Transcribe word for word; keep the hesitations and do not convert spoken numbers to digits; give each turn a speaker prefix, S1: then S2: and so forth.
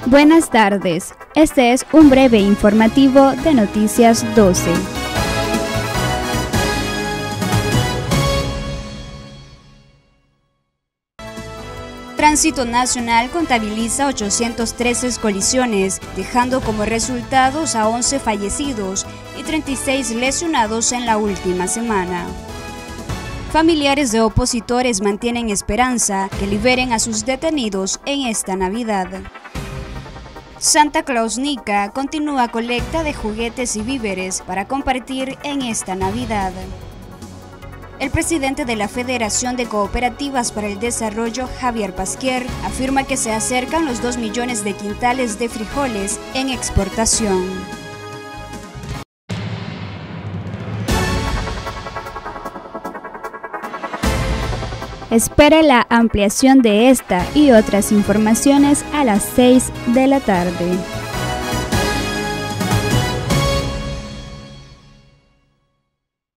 S1: Buenas tardes, este es un breve informativo de Noticias doce. Tránsito Nacional contabiliza ochocientas trece colisiones, dejando como resultados a once fallecidos y treinta y seis lesionados en la última semana. Familiares de opositores mantienen esperanza que liberen a sus detenidos en esta Navidad. Santa Claus Nica continúa colecta de juguetes y víveres para compartir en esta Navidad. El presidente de la Federación de Cooperativas para el Desarrollo, Javier Pasquier, afirma que se acercan los dos millones de quintales de frijoles en exportación. Espera la ampliación de esta y otras informaciones a las seis de la tarde.